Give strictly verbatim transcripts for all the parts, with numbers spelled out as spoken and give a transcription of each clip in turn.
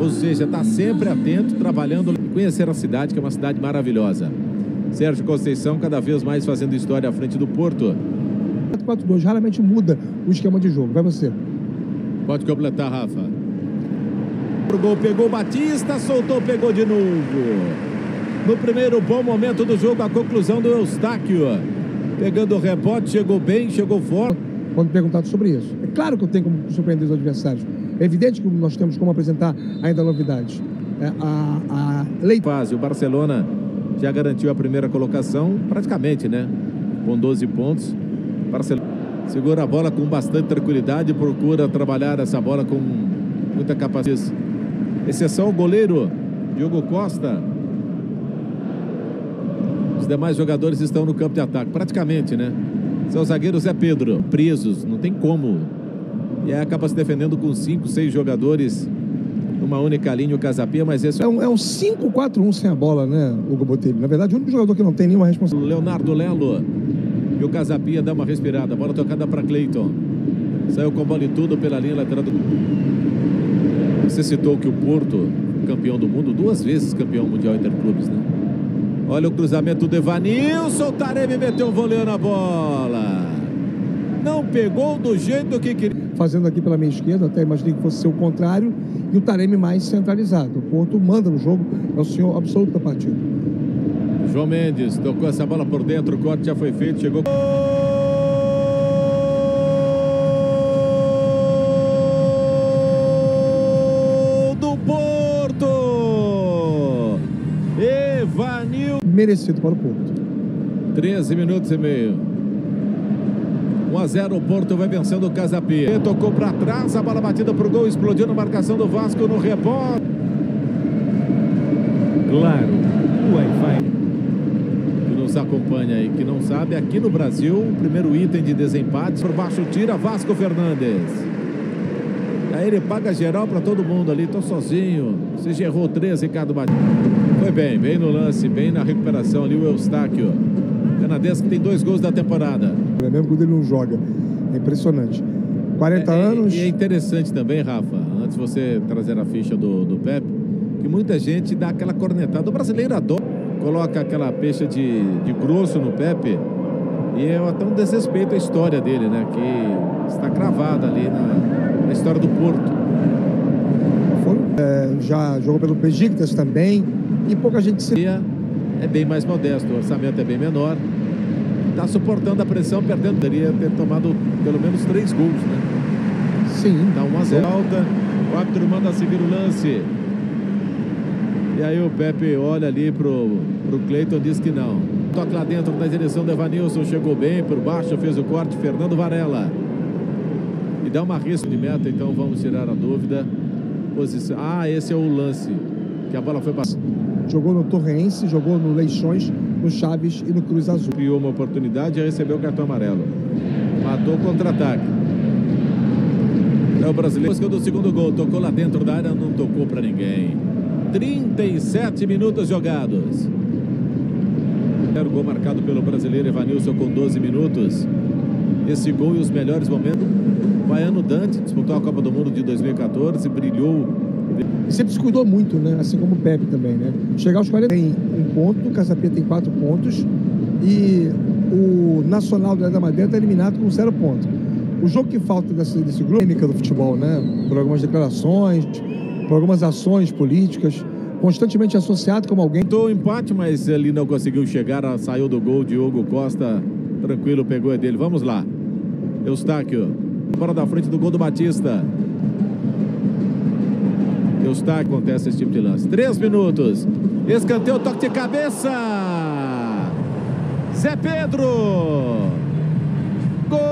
Ou seja, está sempre atento, trabalhando, conhecer a cidade, que é uma cidade maravilhosa. Sérgio Conceição cada vez mais fazendo história à frente do Porto. quatro quatro dois, raramente muda o esquema de jogo. Vai você. Pode completar, Rafa. O gol pegou Batista, soltou, pegou de novo. No primeiro bom momento do jogo, a conclusão do Eustáquio. Pegando o rebote, chegou bem, chegou forte. Quando perguntado sobre isso. É claro que eu tenho como surpreender os adversários. É evidente que nós temos como apresentar ainda novidades. É, a, a lei... Fase, o Barcelona já garantiu a primeira colocação, praticamente, né? Com doze pontos. Barcelona segura a bola com bastante tranquilidade, procura trabalhar essa bola com muita capacidade. Exceção o goleiro Diogo Costa. Os demais jogadores estão no campo de ataque, praticamente, né? São zagueiros Zé Pedro, presos, não tem como. E aí acaba se defendendo com cinco, seis jogadores numa única linha, o Casapia, mas esse é um, é um cinco quatro um sem a bola, né, Hugo Botelho? Na verdade, o único jogador que não tem nenhuma responsabilidade. Leonardo Lelo. E o Casapia dá uma respirada. Bola tocada para Cleiton. Saiu com bola e tudo pela linha lateral do... Você citou que o Porto, campeão do mundo, duas vezes campeão mundial interclubes, né? Olha o cruzamento do Evanilson. O Taremi meteu um voleio na bola. Não pegou do jeito que queria. Fazendo aqui pela minha esquerda, até imaginei que fosse ser o contrário. E o Taremi mais centralizado. O Porto manda no jogo, é o senhor absoluto da partida. João Mendes tocou essa bola por dentro, o corte já foi feito, chegou... Gol do Porto! Evanil... Merecido para o Porto. treze minutos e meio. um a zero, o Porto vai vencendo o Casapia. Tocou para trás, a bola batida para o gol, explodiu na marcação do Vasco no rebote. Claro, o Wi-Fi que nos acompanha aí, que não sabe, aqui no Brasil, o primeiro item de desempate, por baixo tira Vasco Fernandes. E aí ele paga geral para todo mundo ali, tô sozinho. Você já errou três, Ricardo Batista. Foi bem, bem no lance, bem na recuperação ali o Eustáquio. Canadense que tem dois gols da temporada. É mesmo quando ele não joga. É impressionante. quarenta é, anos. E é interessante também, Rafa, antes de você trazer a ficha do, do Pepe, que muita gente dá aquela cornetada. O brasileiro adora, coloca aquela peixe de, de grosso no Pepe. E é até um desrespeito à história dele, né? Que está cravada ali na, na história do Porto. Foi, é, já jogou pelo Besiktas também. E pouca gente se... É bem mais modesto, o orçamento é bem menor. Está suportando a pressão, perdendo. Poderia ter tomado pelo menos três gols, né? Sim. Dá uma zero alta, o árbitro manda seguir o lance. E aí o Pepe olha ali pro, pro Cleiton, diz que não. Toca lá dentro na direção do Evanilson, chegou bem por baixo, fez o corte, Fernando Varela. E dá uma risco de meta, então vamos tirar a dúvida. Posição. Ah, esse é o lance, que a bola foi passada. Jogou no Torrense, jogou no Leixões, no Chaves e no Cruz Azul. Criou uma oportunidade e recebeu o cartão amarelo. Matou o contra-ataque. É o brasileiro. Buscou do segundo gol, tocou lá dentro da área, não tocou para ninguém. trinta e sete minutos jogados. Era o gol marcado pelo brasileiro Evanilson com doze minutos. Esse gol e os melhores momentos. Baiano Dante disputou a Copa do Mundo de dois mil e quatorze, brilhou. E sempre se cuidou muito, né? Assim como o Pepe também, né? Chegar aos quarenta tem um ponto, o Casapia tem quatro pontos e o Nacional da Madeira está eliminado com zero ponto. O jogo que falta desse, desse grupo é do futebol, né? Por algumas declarações, por algumas ações políticas, constantemente associado como alguém... Tentou o empate, mas ele não conseguiu chegar, saiu do gol, Diogo Costa, tranquilo, pegou é dele. Vamos lá. Eustáquio, fora da frente do gol do Batista. Eustáquio, acontece esse tipo de lance. Três minutos. Escanteio, toque de cabeça. Zé Pedro. Gol.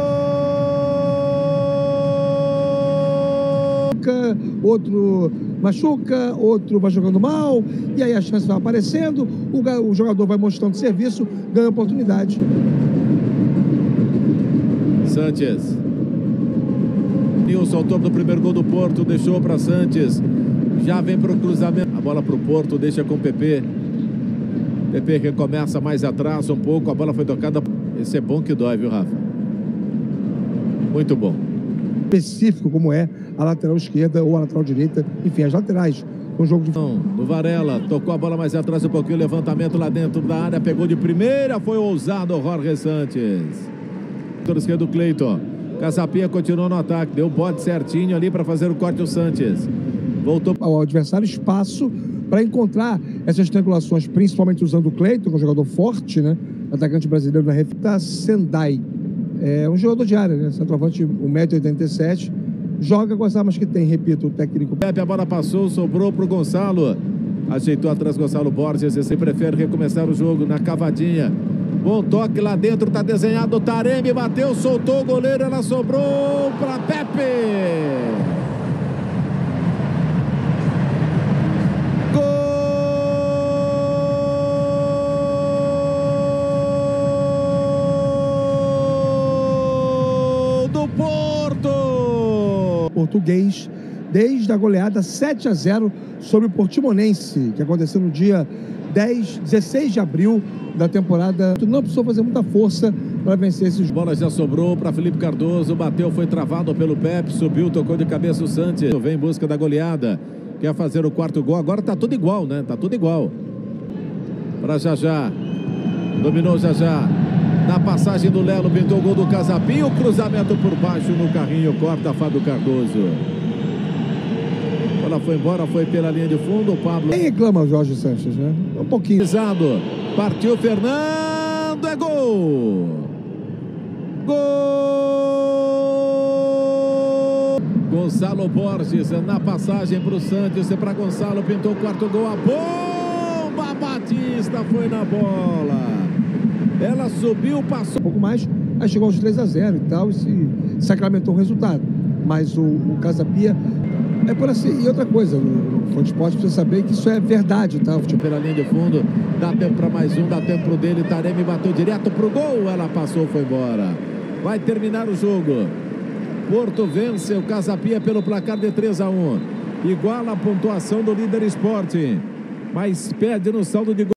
Outro machuca, outro vai jogando mal. E aí a chance vai aparecendo. O, o jogador vai mostrando serviço, ganha oportunidade. Sanches. Nilson, autor do primeiro gol do Porto, deixou para Sanches. Já vem para o cruzamento. A bola para o Porto, deixa com o Pepe. Pepe que começa mais atrás um pouco. A bola foi tocada. Esse é bom que dói, viu, Rafa? Muito bom. específico como é a lateral esquerda ou a lateral direita, enfim, as laterais. Um jogo de... Do Varela, tocou a bola mais atrás um pouquinho, levantamento lá dentro da área, pegou de primeira, foi ousado o Jorge Sanches. Setor esquerdo, Cleiton. Casapia continuou no ataque, deu o bote certinho ali para fazer o corte o Sanches. Voltou ao adversário espaço para encontrar essas triangulações, principalmente usando o Cleiton, que é um jogador forte, né? Atacante brasileiro da Refita Sendai. É um jogador de área, né? Centroavante um metro e oitenta e sete. Joga com as armas que tem, repito, o técnico. Pepe, a bola passou, sobrou pro Gonçalo. Ajeitou atrás Gonçalo Borges. Esse prefere recomeçar o jogo na cavadinha. Bom toque lá dentro, tá desenhado. O Taremi bateu, soltou o goleiro, ela sobrou para Pepe. Gol do Porto. Português, desde a goleada sete a zero sobre o Portimonense, que aconteceu no dia dez, dezesseis de abril da temporada. Não precisou fazer muita força para vencer esse jogo. Bola já sobrou para Felipe Cardoso, bateu, foi travado pelo Pepe, subiu, tocou de cabeça o Sanches. Vem em busca da goleada, quer fazer o quarto gol. Agora tá tudo igual, né? Tá tudo igual. Para Jajá, dominou Jajá. Na passagem do Lelo, pintou o gol do Casapinho, cruzamento por baixo no carrinho, corta Fábio Cardoso. Ela foi embora, foi pela linha de fundo, o Pablo... Quem reclama o Jorge Sanches, né? Um pouquinho. Partiu Fernando, é gol! Gol! Gonçalo Borges na passagem para o Santos, para Gonçalo, pintou o quarto gol, a bomba Batista foi na bola. Ela subiu, passou... Um pouco mais, aí chegou aos três a zero e tal, e se sacramentou o resultado. Mas o, o Casapia... É por assim, e outra coisa, o Futebol precisa saber que isso é verdade, tá? Pela linha de fundo, dá tempo para mais um, dá tempo pro dele, Taremi bateu direto pro gol, ela passou, foi embora. Vai terminar o jogo. Porto vence o Casapia pelo placar de três a um. Iguala a pontuação do líder Sporting, mas perde no saldo de gol.